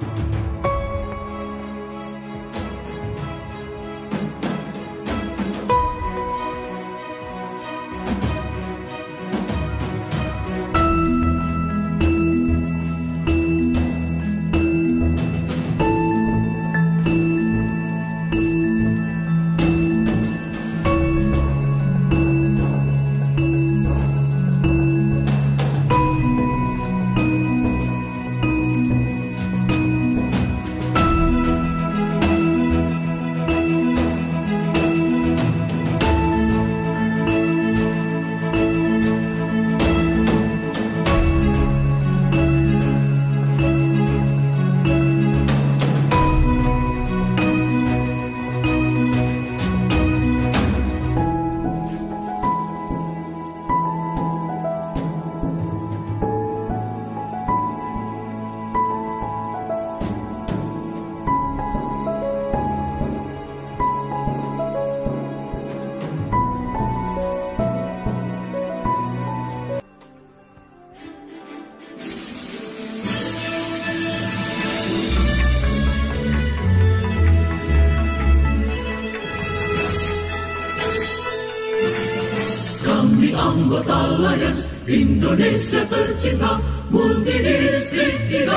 Anggota Lions Indonesia tercinta, multidistrik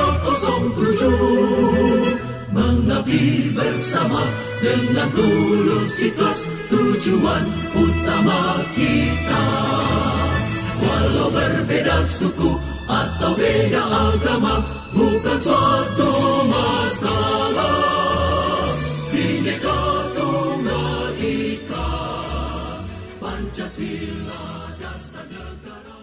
307, mengabdi bersama dengan tulus ikhlas, tujuan utama kita. Walau berbeda suku atau beda agama, bukan suatu masalah. Bhinneka Tunggal Ika, Pancasila dasar negara.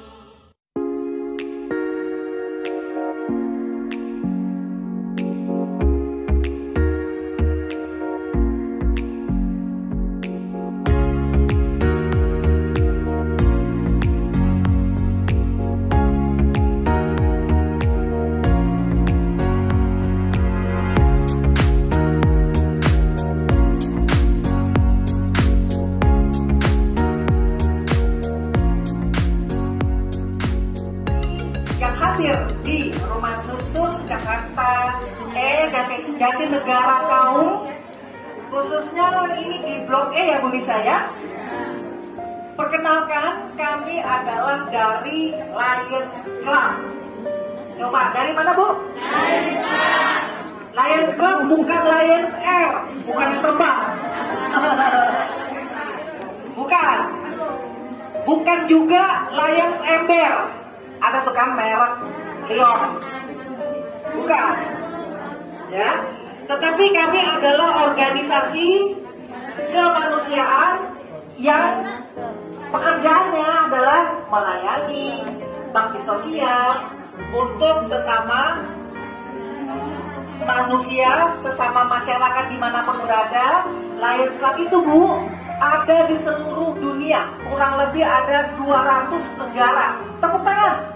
Di Rumah Susun Jakarta, Jatinegara Kaum, khususnya ini di Blok E ya Bu Lisa ya. Perkenalkan, kami adalah dari Lions Club. Coba, dari mana Bu? Lions Club. Lions Club bukan Lions Air, bukan yang terbang. Bukan. Bukan juga Lions Ember. Ada tuh kan merek Lion, bukan, ya. Tetapi kami adalah organisasi kemanusiaan yang pekerjaannya adalah melayani, bakti sosial untuk sesama manusia, sesama masyarakat dimanapun berada. Lions Club itu Bu, ada di seluruh dunia, kurang lebih ada 200 negara. Tepuk tangan.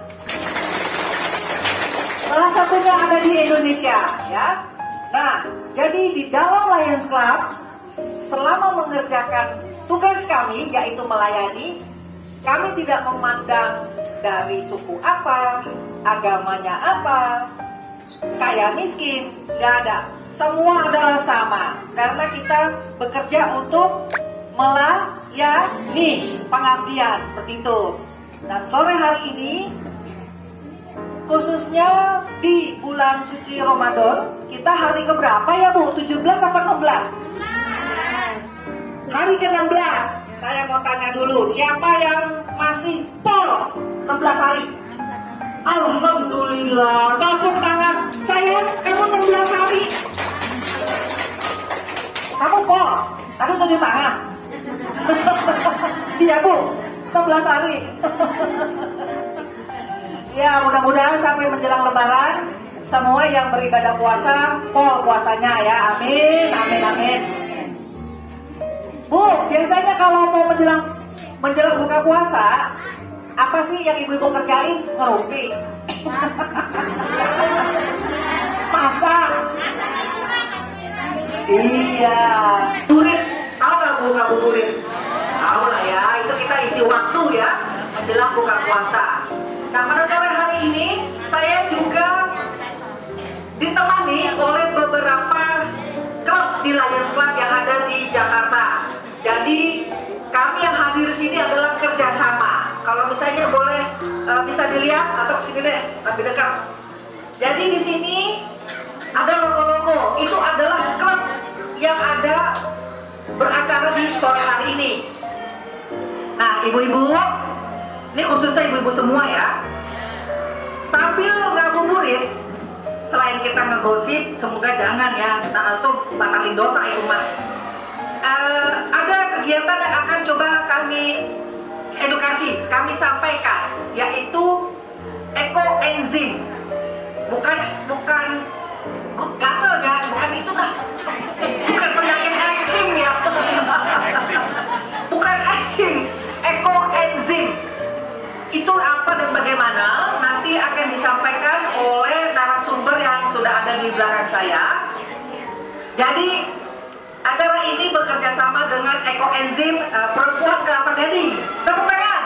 Salah satunya ada di Indonesia, ya. Nah, jadi di dalam Lions Club, selama mengerjakan tugas kami, yaitu melayani, kami tidak memandang dari suku apa, agamanya apa, kaya miskin, gak ada. Semua adalah sama, karena kita bekerja untuk melayani, pengabdian, seperti itu. Dan sore hari ini, khususnya di bulan suci Ramadan, kita hari keberapa ya Bu? 17 apa 16? Hari ke-16. Saya mau tanya dulu, siapa yang masih pol 16 hari? Alhamdulillah, tepuk tangan. Saya, kamu 16 hari. Kamu pol, tadi tunjuk tangan. Iya Bu, 16 hari. Ya, mudah-mudahan sampai menjelang Lebaran semua yang beribadah puasa pol puasanya ya. Amin, amin, amin. Bu, biasanya kalau mau menjelang buka puasa, apa sih yang ibu-ibu kerjain? Ngerumpi. Masak. Iya. Burit, tahu nggak Bu ngabuburit? Tahu lah ya, itu kita isi waktu ya menjelang buka puasa. Nah, pada sore hari ini saya juga ditemani bekerja sama. Kalau misalnya boleh bisa dilihat atau kesini deh, lebih dekat. Jadi di sini ada logo-logo. Itu adalah klub yang ada beracara di sore hari ini. Nah, ibu-ibu, ini khususnya ibu-ibu semua ya. Sambil ngabuburit, selain kita ngegosip, semoga jangan ya, nah, itu batalin dosa itu mah. Ada kegiatan yang akan coba kami edukasi, kami sampaikan, yaitu ekoenzim. Bukan gatel ya, bukan itu lah, bukan penyakit eksim ya, bukan eksim, ekoenzim. Itu apa dan bagaimana nanti akan disampaikan oleh narasumber yang sudah ada di belakang saya. Jadi acara ini bekerja sama dengan ekoenzim Perempuan Kelapa Gading. Tepuk tangan.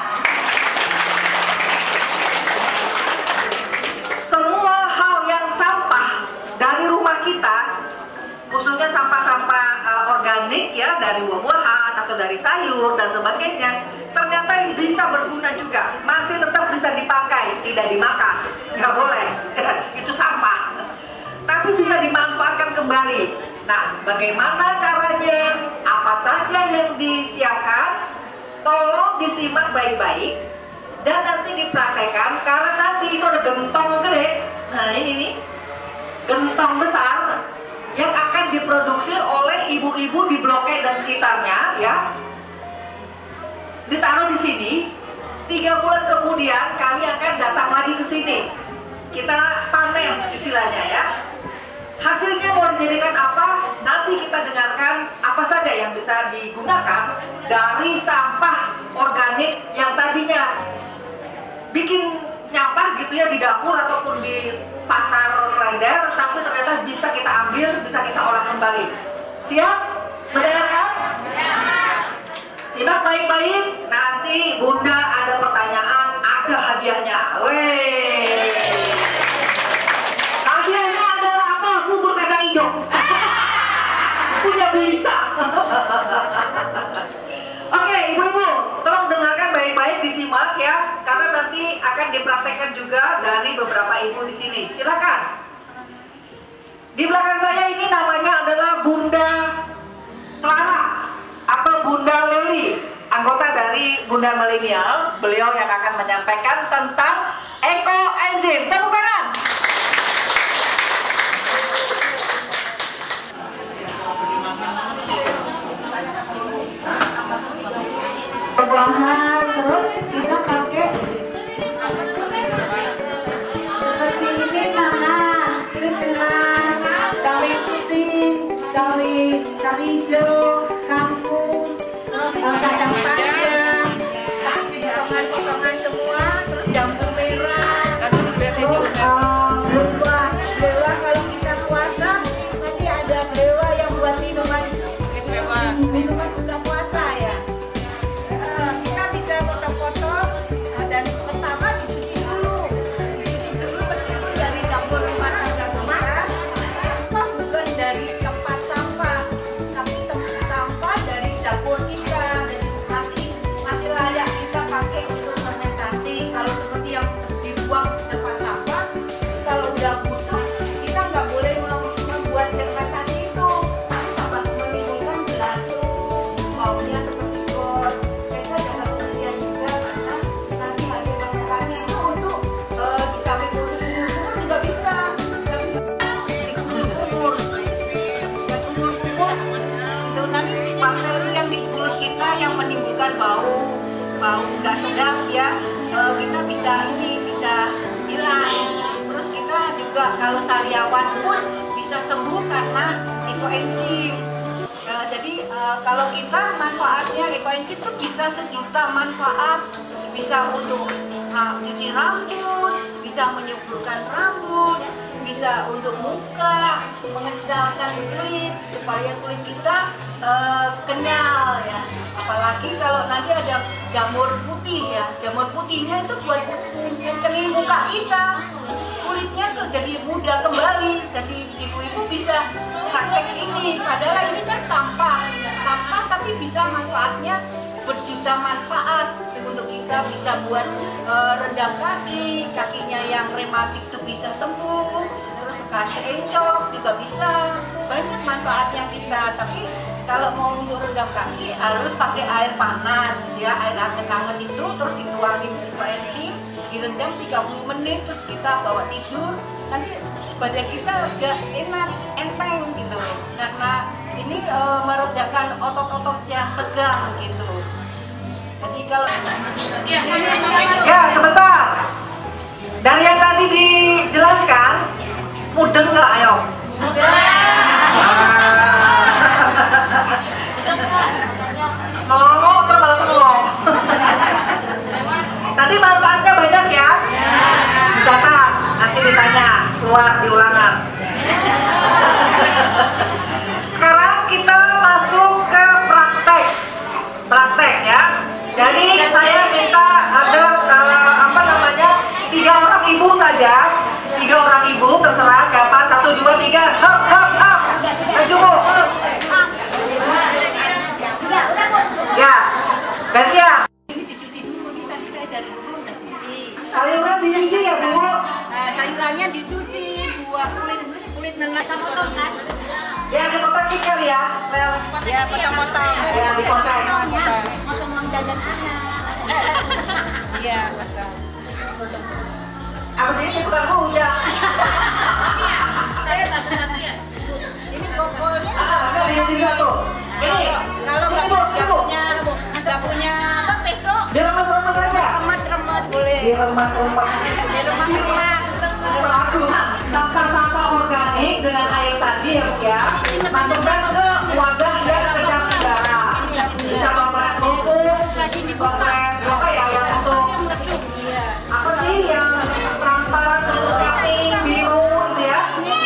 Semua hal yang sampah dari rumah kita, khususnya sampah-sampah organik ya, dari buah-buahan atau dari sayur dan sebagainya, ternyata bisa berguna juga, masih tetap bisa dipakai, tidak dimakan, nggak boleh, itu sampah, tapi bisa dimanfaatkan kembali. Nah, bagaimana caranya, apa saja yang disiapkan, tolong disimak baik-baik dan nanti dipraktekkan, karena nanti itu ada gentong gede. Nah ini nih, gentong besar yang akan diproduksi oleh ibu-ibu di Blok E dan sekitarnya ya. Ditaruh di sini, 3 bulan kemudian kami akan datang lagi ke sini. Kita panen istilahnya ya. Hasilnya mau dijadikan apa? Nanti kita dengarkan apa saja yang bisa digunakan dari sampah organik yang tadinya bikin nyampah gitu ya di dapur ataupun di pasar lender, tapi ternyata bisa kita ambil, bisa kita olah kembali. Siap? Mendengarkan? Simak baik-baik, nanti Bunda ada pertanyaan, ada hadiahnya. Weh. Hadiahnya adalah apa? Bubur kacang hijau. Punya bisa. Oke, ibu-ibu, tolong dengarkan baik-baik, disimak ya, karena nanti akan dipraktekkan juga dari beberapa ibu di sini. Silakan. Di belakang saya ini namanya adalah Bunda Clara atau Bunda Leli, anggota dari Bunda Milenial. Beliau yang akan menyampaikan tentang ekoenzim. Tepuk tangan. Perlahan terus kita pakai seperti ini, nanas, kulit nanas, sawi putih, sawi hijau, kangkung, terus kacang panjang, potongan semua, terus jamur merah, terus belewa kalau kita puasa nanti ada belewa yang buat minuman buka puasa ya. Kita bisa potong-potong dan pertama dicuci dulu meskipun dari dapur rumah tangga kita, bukan dari tempat sampah, tapi tempat sampah dari dapur kita, jadi masih layak kita pakai untuk fermentasi. Kalau seperti yang dibuang di tempat sampah, kalau udah busuk kita nggak boleh membuat fermentasi itu, dapat menimbulkan belatung, baunya seperti gor. Kita jangan kasihan juga, karena nanti hasil fermentasi itu untuk disampai umur juga bisa. Umur itu nanti bakteri yang di kulit kita yang menimbulkan bau nggak sedap ya, kita bisa hilang. Terus kita juga kalau sariawan pun bisa sembuh karena ekoenzim. Jadi kalau kita manfaatnya ekoenzim itu bisa sejuta manfaat, bisa untuk cuci rambut, bisa menyuburkan rambut, bisa untuk muka, mengecilkan kulit supaya kulit kita kenyal ya. Apalagi kalau nanti ada jamur putih ya, jamur putihnya itu buat ngecengin muka kita, kulitnya tuh jadi muda kembali. Jadi ibu-ibu bisa praktek ini, padahal ini kan sampah tapi bisa manfaatnya berjuta manfaat untuk kita, bisa buat rendam kaki, kakinya yang rematik itu bisa sembuh, terus kasih encok juga bisa, banyak manfaatnya kita. Tapi kalau mau untuk rendam kaki harus pakai air panas ya, air hangat itu terus dituangin bensin, direndam 30 menit, terus kita bawa tidur, nanti badan kita agak enak, enteng gitu, karena ini meredakan otot-otot yang tegang gitu. Jadi kalau ya sebentar, dari yang tadi dijelaskan mudeng nggak, ayo? Ngomong terus malah ngomong. Tadi manfaatnya banyak ya, dicatat, nanti ditanya, keluar di ulangan. Sekarang kita masuk ke praktek ya. Jadi saya minta ada 3 orang ibu saja, 3 orang ibu terserah siapa, 1, 2, 3, hop, maju bu. Ya, gantian. ini dicuci dulu, nih tadi saya dari dulu udah cuci. Sayuran dicuci ya bu. Nah, sayurannya dicuci, buah kulit nenek sama potong kan? Ya dipotong kali ya. Ya potong-potong. Ya dipotong. Potong uang jajan anak. Iya betul. Abis ini saya tukang rujak. Saya nggak satu ya. Ini pokoknya. Enggak di satu. Ini. Kalau nggak punya apa peso? Diremas-remas aja. Remat boleh. Diremas-remas. Aduh, sampah-sampah organik dengan air tadi ya bu ya. Masukkan ke wadah yang sedang udara. Bisa kompres kerupuk, kompres apa ya yang untuk apa sih yang transparan untuk kuning, biru gitu ya.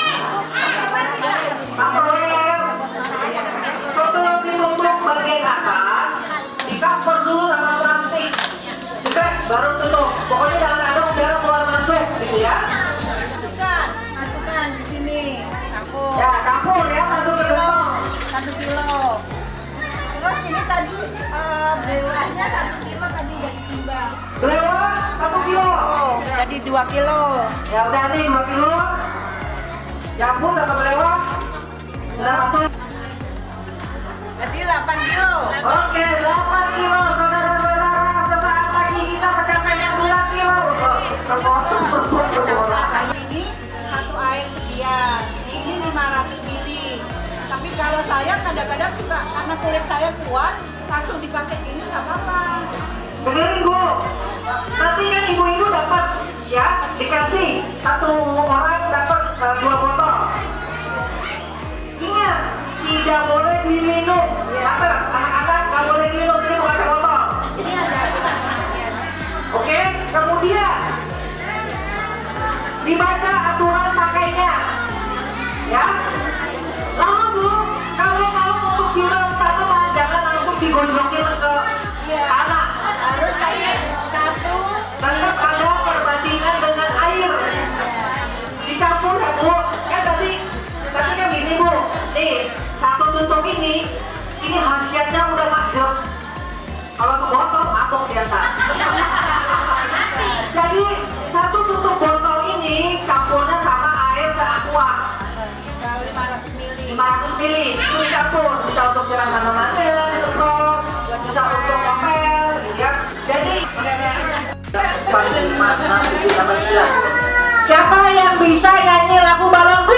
Tupperware. Sebelum ditutup bagian atas, di cover dulu sama plastik. Juga baru tutup. Pokoknya jangan ada udara keluar masuk gitu ya. Masukkan di sini. Kapur. Ya, kapur ya, masuk ke dalam. 1 kilo. Terus ini tadi belewahnya 1 kilo tadi udah ditimbang. Belewah 1 kilo. Oh, jadi 2 kilo. Ya udah nih 2 kilo. Jambu sama belewah udah masuk. Jadi 8 kilo. Oke, 8 kilo saudara-saudara. Sesaat lagi kita mencapai 9 kilo. Terpotong. Ini 1 air sekian. Ini 500 ml. Tapi kalau saya kadang-kadang suka, karena kulit saya kuat, langsung dipakai ini nggak apa-apa. Dengerin bu, nanti kan ibu-ibu dapat ya, dikasih 1 orang dapat 2 botol. Ingat, tidak boleh diminum. Anak-anak nggak boleh diminum, ini bukan botol. Ini ada Oke, kemudian dibaca aturan pakainya, ya. Lalu bu, kalau untuk siram tanaman jangan langsung digondrokin ke tanah. harus pakai 1. Tetap ada perbandingan dengan air. Dicampur ya bu. Kan tadi kan gini bu. Nih 1 tutup ini khasiatnya udah majek. Kalau sebotol mabok biasa. Jadi 1 tutup botol ini campurnya sama air se-aqua 500 ml. 500 ml itu campur, bisa untuk siram tanamannya, semprot, bisa untuk ngepel, gitu ya. Jadi siapa yang bisa nyanyi lagu balonku?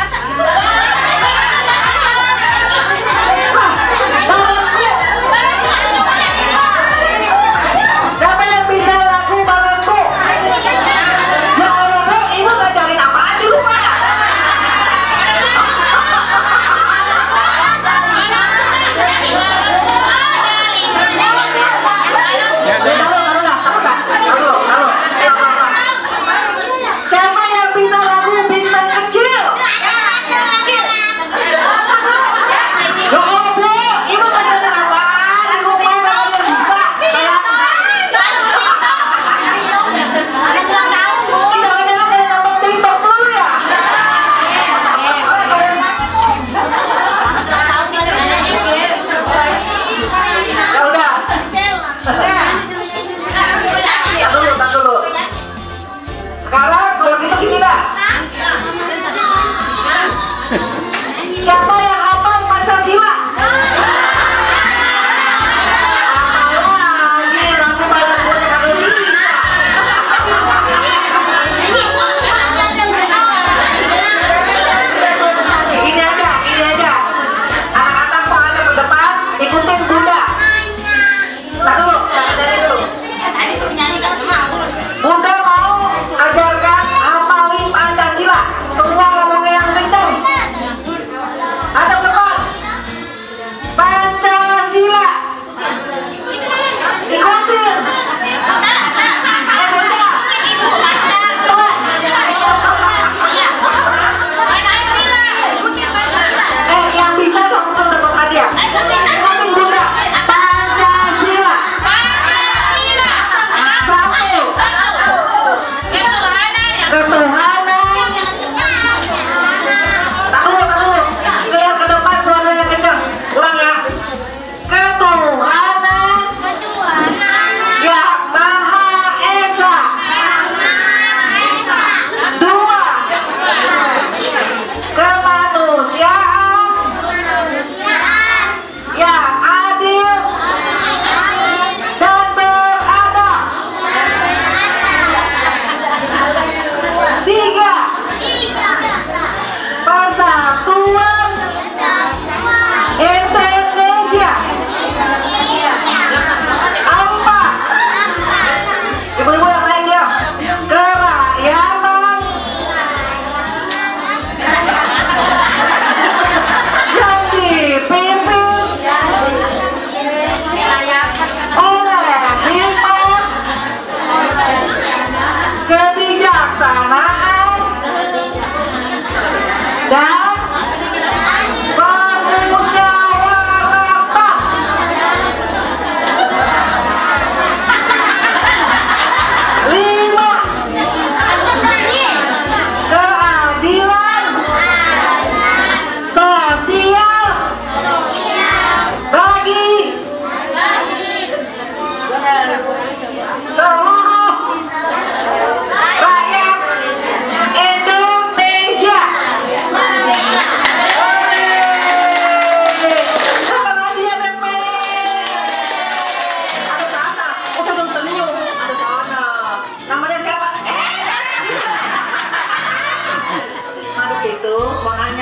Siapa yang bisa lagu balonku? Ya Allah bu, ibu ngajarin apaan sih lupa? Siapa yang bisa lagu bintang kecil?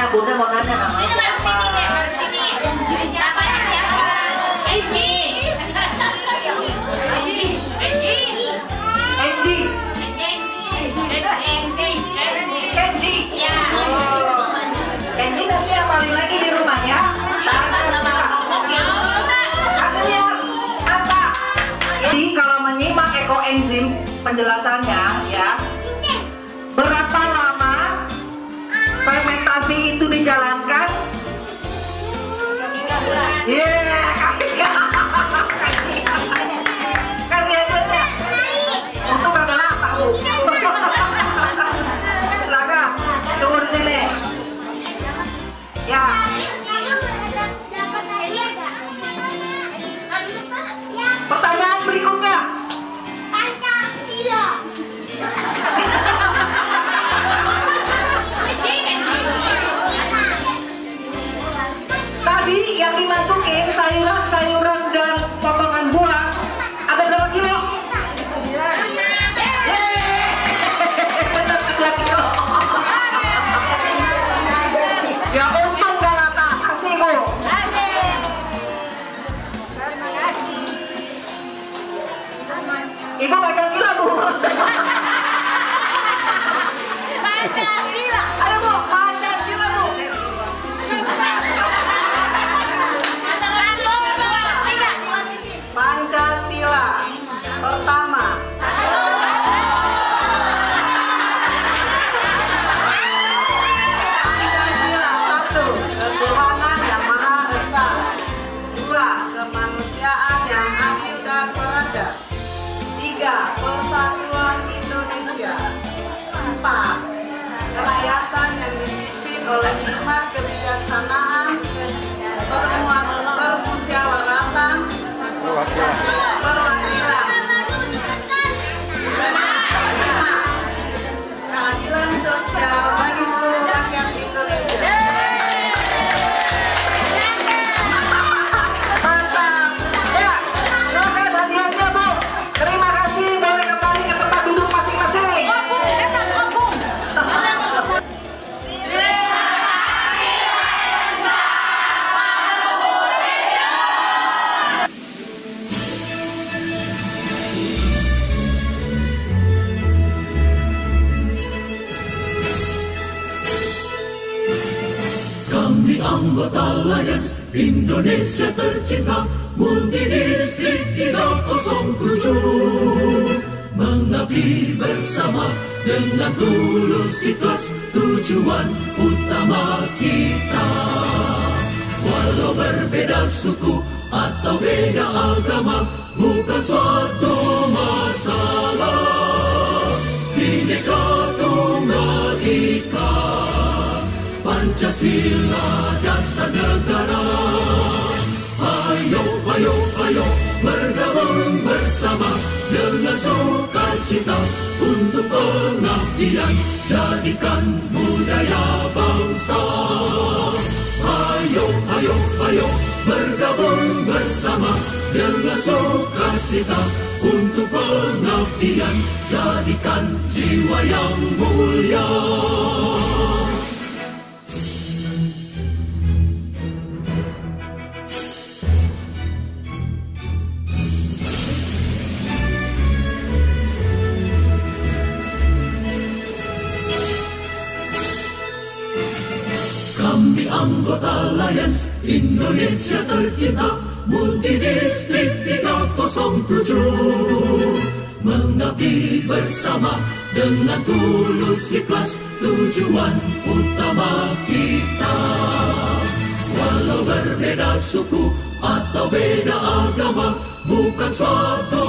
Bunda mau nanya namanya siapa? Kenji. Oh. Kenji nanti apalin lagi di rumah ya. Katanya apa? Jadi kalau menyimak ekoenzim penjelasannya ya, berapa lama fermentasi itu dijalankan? 3 bulan. Kasih aja ya. Untuk adalah tahu. Silakan, tunggu di sini. Ya. Pertanyaan berikutnya. Tadi yang dimasukin sayuran dan potongan buah ada berapa kilo? Ya untung Galata, kasih Bu. Ibu Pancasila Bu. Pancasila. Ayo Bu, Pancasila Bu. Pancasila pertama. Pancasila 1, ketuhanan yang maha esa. 2, kemanusiaan yang adil dan beradab. 3, persatuan Indonesia. 4, kerakyatan yang dipimpin oleh hikmat kebijaksanaan, permusyawaratan, perwakilan, keadilan sosial bagi seluruh rakyat Indonesia. Mantap. Ya, oke hadiahnya Bu. Terima kasih, boleh kembali ke tempat duduk masing-masing. Kami anggota Layas Indonesia tercinta Multidistrik 307 mengabdi bersama dengan tulus ikhlas tujuan utama kita. Walau berbeda suku atau beda agama bukan suatu masalah. Bhinneka Tunggal Ika, Pancasila dasar negara. Ayo, ayo, ayo bergabung bersama dengan sukacita untuk pengabdian jadikan budaya bangsa. Ayo, ayo, ayo bergabung bersama dengan sukacita untuk pengabdian jadikan jiwa yang mulia. Kami anggota Layas Indonesia tercinta Multidistrik 307 mengabdi bersama dengan tulus ikhlas tujuan utama kita. Walau berbeda suku atau beda agama bukan suatu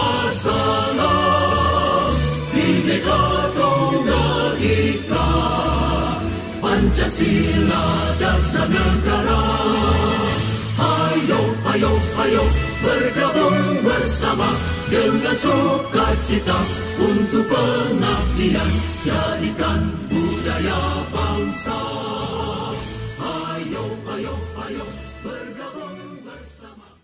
masalah. Bhinneka Tunggal Ika, Pancasila dasar negara. Ayo, ayo, ayo bergabung bersama dengan sukacita untuk pengabdian jadikan budaya bangsa. Ayo, ayo, ayo bergabung bersama.